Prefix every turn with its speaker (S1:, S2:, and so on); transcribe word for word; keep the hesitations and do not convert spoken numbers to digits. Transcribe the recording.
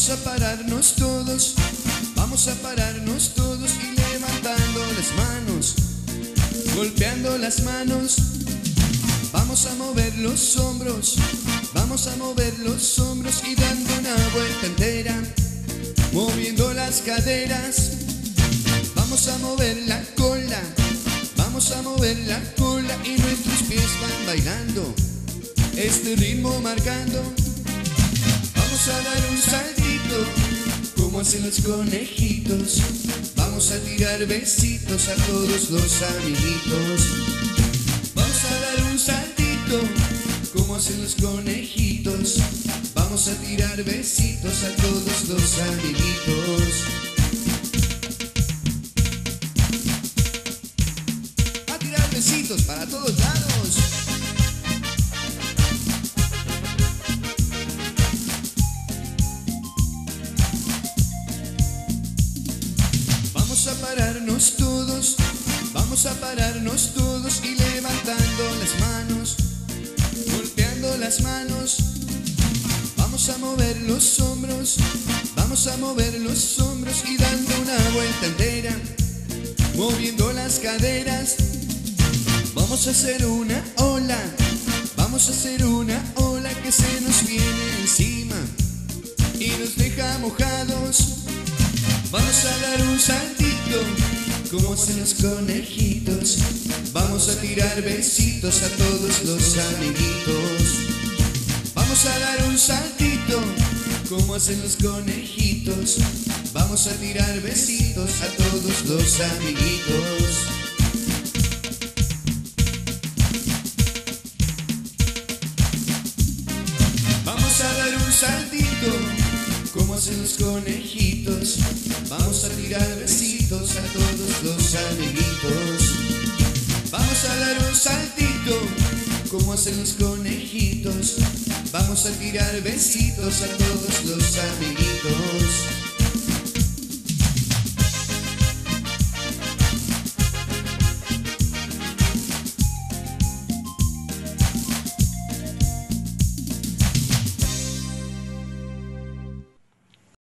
S1: Vamos a pararnos todos, vamos a pararnos todos y levantando las manos, golpeando las manos. Vamos a mover los hombros, vamos a mover los hombros y dando una vuelta entera, moviendo las caderas. Vamos a mover la cola, vamos a mover la cola y nuestros pies van bailando, este ritmo marcando. Vamos a dar un saltito, como hacen los conejitos. Vamos a tirar besitos a todos los amiguitos. Vamos a dar un saltito, como hacen los conejitos. Vamos a tirar besitos a todos los amiguitos. A tirar besitos para todos lados. Vamos a pararnos todos, vamos a pararnos todos y levantando las manos, golpeando las manos. Vamos a mover los hombros, vamos a mover los hombros y dando una vuelta entera, moviendo las caderas. Vamos a hacer una ola, vamos a hacer una ola que se nos viene encima y nos deja mojados. Vamos a dar un saltito, como hacen los conejitos. Vamos a tirar besitos a todos los amiguitos. Vamos a dar un saltito, como hacen los conejitos. Vamos a tirar besitos a todos los amiguitos. Vamos a dar un saltito, como hacen los conejitos. Vamos a tirar besitos a todos los amiguitos. Vamos a dar un saltito, como hacen los conejitos. Vamos a tirar besitos a todos los amiguitos.